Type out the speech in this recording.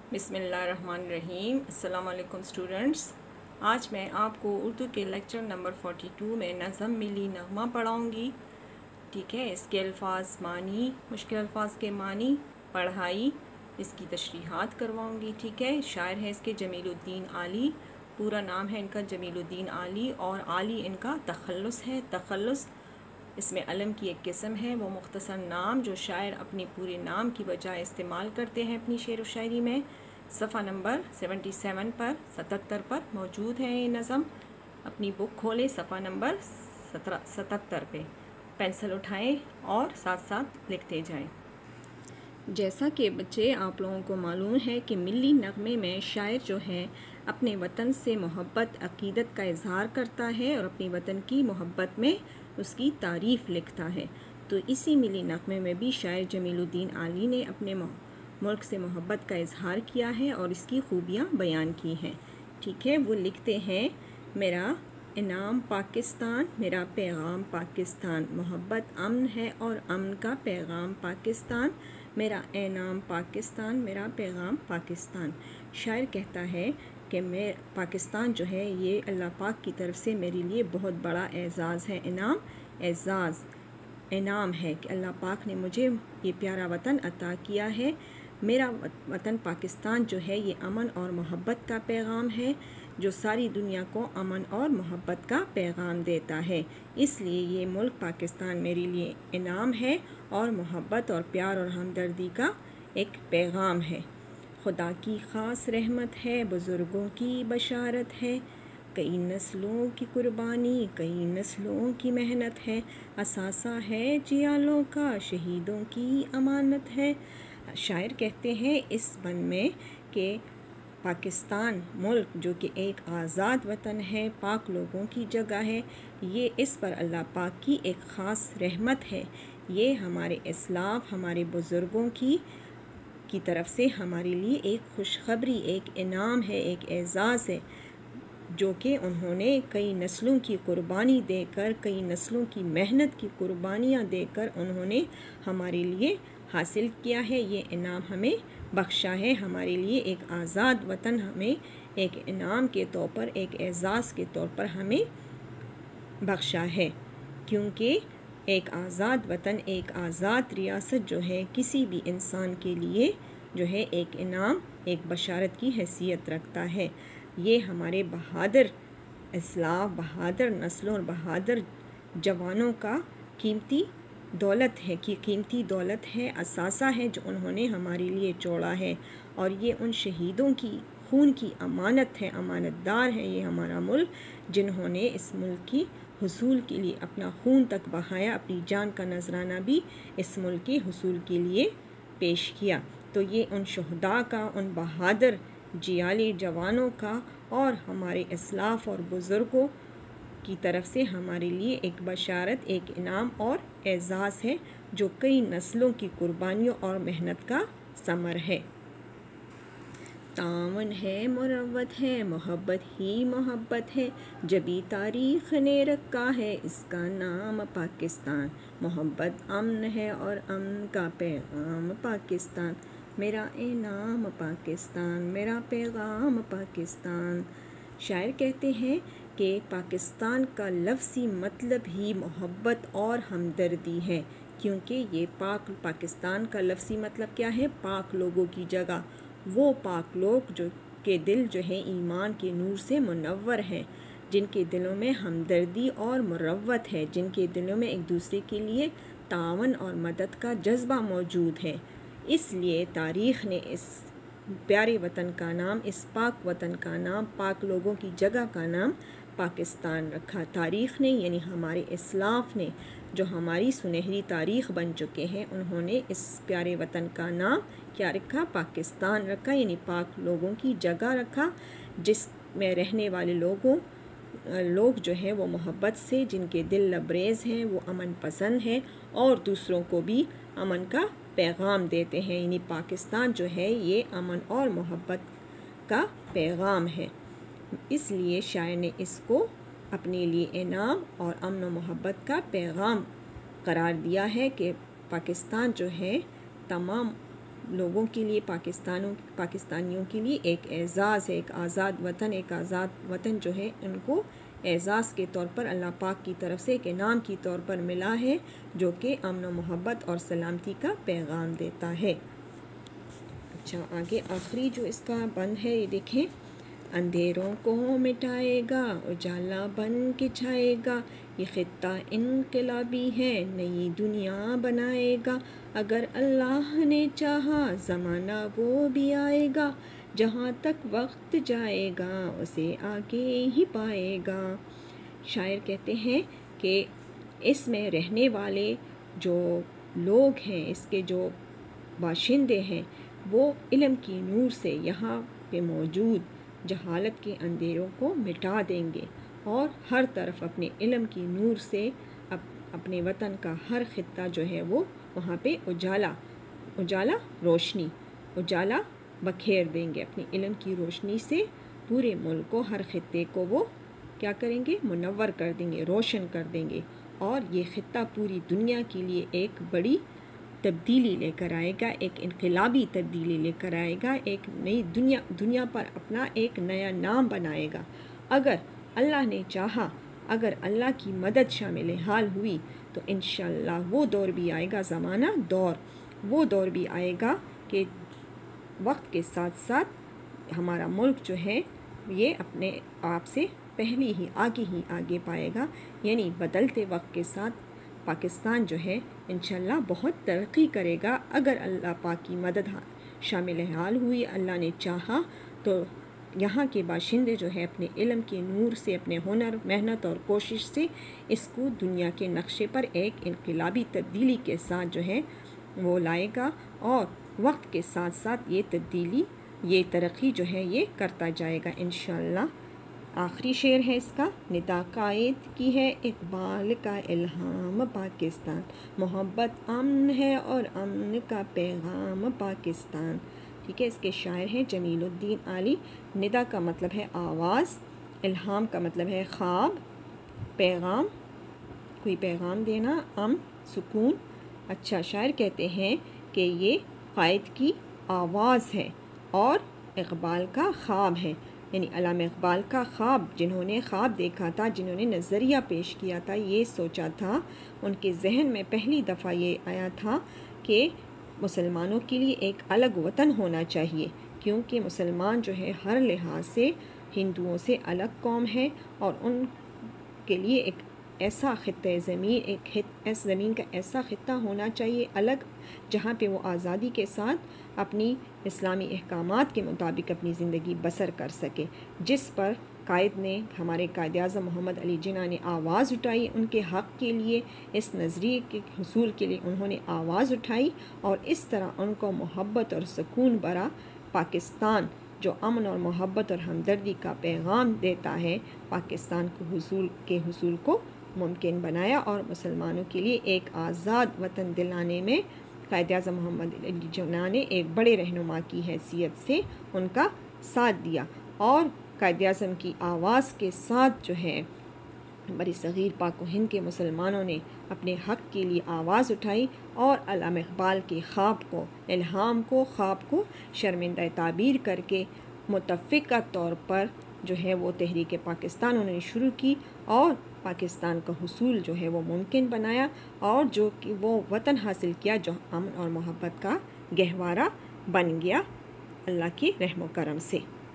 بسم اللہ الرحمن الرحیم۔ السلام علیکم اسٹوڈنٹس، آج میں آپ کو اردو کے لیکچر نمبر 42 میں نظم ملی نغمہ پڑھاؤں گی۔ ٹھیک ہے، اس کے الفاظ معنی، مشکل الفاظ کے معنی، پڑھائی، اس کی تشریحات کرواؤں گی۔ ٹھیک ہے، شاعر ہے اس کے جمیل الدین عالی، پورا نام ہے ان کا جمیل الدین عالی، اور عالی ان کا تخلص ہے۔ تخلص اس میں علم کی ایک قسم ہے، وہ مختصر نام جو شاعر اپنے پورے نام کی بجائے استعمال کرتے ہیں اپنی شعر و شاعری میں۔ صفحہ نمبر 77 پر موجود ہے یہ نظم۔ اپنی بک کھولے صفحہ نمبر 77 پہ، پینسل اٹھائیں اور ساتھ ساتھ لکھتے جائیں۔ جیسا کہ بچے آپ لوگوں کو معلوم ہے کہ ملی نغمے میں شاعر جو ہے اپنے وطن سے محبت عقیدت کا اظہار کرتا ہے اور اپنی وطن کی محبت میں اس کی تعریف لکھتا ہے۔ تو اسی ملی نغمے میں بھی شاعر جمیل الدین عالی نے اپنے ملک سے محبت کا اظہار کیا ہے اور اس کی خوبیاں بیان کی ہیں۔ ٹھیک ہے، وہ لکھتے ہیں: میرا انعام پاکستان، میرا پیغام پاکستان، محبت امن ہے اور امن کا پیغام پاکستان، میرا انعام پاکستان، میرا پیغام پاکستان۔ شاعر کہتا ہے کہ میں پاکستان جو ہے یہ اللہ پاک کی طرف سے میرے لیے بہت بڑا اعزاز ہے۔ انعام ہے کہ اللہ پاک نے مجھے یہ پیارا وطن عطا کیا ہے۔ میرا وطن پاکستان جو ہے یہ امن اور محبت کا پیغام ہے، جو ساری دنیا کو امن اور محبت کا پیغام دیتا ہے۔ اس لیے یہ ملک پاکستان میرے لیے انعام ہے اور محبت اور پیار اور ہمدردی کا ایک پیغام ہے۔ خدا کی خاص رحمت ہے، بزرگوں کی بشارت ہے، کئی نسلوں کی قربانی، کئی نسلوں کی محنت ہے، اثاثہ ہے جیالوں کا، شہیدوں کی امانت ہے۔ شاعر کہتے ہیں اس بند میں کہ پاکستان ملک جو کہ ایک آزاد وطن ہے، پاک لوگوں کی جگہ ہے، یہ اس پر اللہ پاک کی ایک خاص رحمت ہے۔ یہ ہمارے اسلاف، ہمارے بزرگوں کی طرف سے ہمارے لیے ایک خوشخبری، ایک انعام ہے، ایک اعزاز ہے، جو کہ انہوں نے کئی نسلوں کی قربانی دے کر، کئی نسلوں کی محنت کی قربانیاں دے کر انہوں نے ہمارے لیے حاصل کیا ہے۔ یہ انعام ہمیں بخشا ہے، ہمارے لیے ایک آزاد وطن ہمیں ایک انعام کے طور پر، ایک اعزاز کے طور پر ہمیں بخشا ہے۔ کیونکہ ایک آزاد وطن، ایک آزاد ریاست جو ہے کسی بھی انسان کے لیے جو ہے ایک انعام، ایک بشارت کی حیثیت رکھتا ہے۔ یہ ہمارے بہادر اسلاف، بہادر نسلوں اور بہادر جوانوں کا قیمتی دولت ہے، اثاثہ ہے جو انہوں نے ہمارے لیے چھوڑا ہے، اور یہ ان شہیدوں کی خون کی امانت ہے، امانت دار ہے یہ ہمارا ملک، جنہوں نے اس ملک کی حصول کے لیے اپنا خون تک بہایا، اپنی جان کا نذرانہ بھی اس ملک کے حصول کے لیے پیش کیا۔ تو یہ ان شہداء کا، ان بہادر جیالی جوانوں کا اور ہمارے اسلاف اور بزرگوں کی طرف سے ہمارے لیے ایک بشارت، ایک انعام اور اعزاز ہے، جو کئی نسلوں کی قربانیوں اور محنت کا ثمر ہے۔ تعاون ہے، مروت ہے، محبت ہی محبت ہے، جبھی تاریخ نے رکھا ہے اس کا نام پاکستان، محبت امن ہے اور امن کا پیغام پاکستان، میرا انعام پاکستان، میرا پیغام پاکستان۔ شاعر کہتے ہیں کہ پاکستان کا لفظی مطلب ہی محبت اور ہمدردی ہے، کیونکہ یہ پاکستان کا لفظی مطلب کیا ہے؟ پاک لوگوں کی جگہ، وہ پاک لوگ جو کے دل جو ہے ایمان کے نور سے منور ہیں، جن کے دلوں میں ہمدردی اور مروت ہے، جن کے دلوں میں ایک دوسرے کے لیے تعاون اور مدد کا جذبہ موجود ہے۔ اس لیے تاریخ نے اس پیارے وطن کا نام، اس پاک وطن کا نام، پاک لوگوں کی جگہ کا نام پاکستان رکھا۔ تاریخ نے یعنی ہمارے اسلاف نے، جو ہماری سنہری تاریخ بن چکے ہیں، انہوں نے اس پیارے وطن کا نام کیا رکھا؟ پاکستان رکھا، یعنی پاک لوگوں کی جگہ رکھا، جس میں رہنے والے لوگ جو ہیں وہ محبت سے، جن کے دل لبریز ہیں، وہ امن پسند ہیں اور دوسروں کو بھی امن کا پیغام دیتے ہیں، یعنی پاکستان جو ہے یہ امن اور محبت کا پیغام ہے۔ اس لیے شاعر نے اس کو اپنے لیے انعام اور امن و محبت کا پیغام قرار دیا ہے کہ پاکستان جو ہے تمام لوگوں کے لیے، پاکستانیوں کے لیے ایک اعزاز ہے، ایک آزاد وطن جو ہے ان کو اعزاز کے طور پر اللہ پاک کی طرف سے ایک انعام کی طور پر ملا ہے، جو کہ امن و محبت اور سلامتی کا پیغام دیتا ہے۔ اچھا، آگے آخری جو اس کا بند ہے یہ دیکھیں، اندھیروں کو مٹائے گا اجالا بن کے چھائے گا، یہ خطہ انقلابی ہے نئی دنیا بنائے گا، اگر اللہ نے چاہا زمانہ وہ بھی آئے گا، جہاں تک وقت جائے گا اسے آگے ہی پائے گا۔ شاعر کہتے ہیں کہ اس میں رہنے والے جو لوگ ہیں، اس کے جو باشندے ہیں، وہ علم کی نور سے یہاں پہ موجود جہالت کے اندھیروں کو مٹا دیں گے، اور ہر طرف اپنے علم کی نور سے اپنے وطن کا ہر خطہ جو ہے وہ وہاں پہ اجالا بکھیر دیں گے، اپنی علم کی روشنی سے پورے ملک کو، ہر خطے کو وہ کیا کریں گے؟ منور کر دیں گے، روشن کر دیں گے، اور یہ خطہ پوری دنیا کے لیے ایک بڑی تبدیلی لے کر آئے گا، ایک انقلابی تبدیلی لے کر آئے گا، ایک نئی دنیا پر اپنا ایک نیا نام بنائے گا۔ اگر اللہ نے چاہا، اگر اللہ کی مدد شامل حال ہوئی تو انشاءاللہ وہ دور بھی آئے گا، زمانہ دور، وہ دور بھی آئے گا کہ وقت کے ساتھ ساتھ ہمارا ملک جو ہے یہ اپنے آپ سے پہلے ہی آگے پائے گا، یعنی بدلتے وقت کے ساتھ پاکستان جو ہے انشاءاللہ بہت ترقی کرے گا، اگر اللہ پاک کی مدد شامل حال ہوئی، اللہ نے چاہا تو یہاں کے باشندے جو ہے اپنے علم کے نور سے، اپنے ہنر، محنت اور کوشش سے اس کو دنیا کے نقشے پر ایک انقلابی تبدیلی کے ساتھ جو ہے وہ لائے گا، اور وقت کے ساتھ ساتھ یہ تبدیلی، یہ ترقی جو ہے یہ کرتا جائے گا انشاءاللہ۔ آخری شعر ہے اس کا، ندا قائد کی ہے اقبال کا الہام پاکستان، محبت امن ہے اور امن کا پیغام پاکستان۔ ٹھیک ہے، اس کے شاعر ہیں جمیل الدین علی۔ ندا کا مطلب ہے آواز، الہام کا مطلب ہے خواب، پیغام، کوئی پیغام دینا، امن، سکون۔ اچھا، شاعر کہتے ہیں کہ یہ قائد کی آواز ہے اور اقبال کا خواب ہے، یعنی علامہ اقبال کا خواب، جنہوں نے خواب دیکھا تھا، جنہوں نے نظریہ پیش کیا تھا، یہ سوچا تھا، ان کے ذہن میں پہلی دفعہ یہ آیا تھا کہ مسلمانوں کے لیے ایک الگ وطن ہونا چاہیے، کیونکہ مسلمان جو ہے ہر لحاظ سے ہندوؤں سے الگ قوم ہے، اور ان کے لیے ایک ایسا خطۂ زمین، زمین کا ایسا خطہ ہونا چاہیے الگ، جہاں پہ وہ آزادی کے ساتھ اپنی اسلامی احکامات کے مطابق اپنی زندگی بسر کر سکے، جس پر قائد نے، ہمارے قائد اعظم محمد علی جناح نے آواز اٹھائی، ان کے حق کے لیے، اس نظریے کے حصول کے لیے انہوں نے آواز اٹھائی، اور اس طرح ان کو محبت اور سکون بھرا پاکستان، جو امن اور محبت اور ہمدردی کا پیغام دیتا ہے، پاکستان کے حصول کو ممکن بنایا، اور مسلمانوں کے لیے ایک آزاد وطن دلانے میں قائد اعظم محمد علی جناح نے ایک بڑے رہنما کی حیثیت سے ان کا ساتھ دیا، اور قائد اعظم کی آواز کے ساتھ جو ہے بری صغیر پاک و ہند کے مسلمانوں نے اپنے حق کے لیے آواز اٹھائی، اور علامہ اقبال کے خواب کو، الہام کو، خواب کو شرمندہ تعبیر کر کے متفقہ طور پر جو ہے وہ تحریک پاکستان انہوں نے شروع کی، اور پاکستان کا حصول جو ہے وہ ممکن بنایا، اور جو کہ وہ وطن حاصل کیا جو امن اور محبت کا گہوارہ بن گیا اللہ کے رحم و کرم سے۔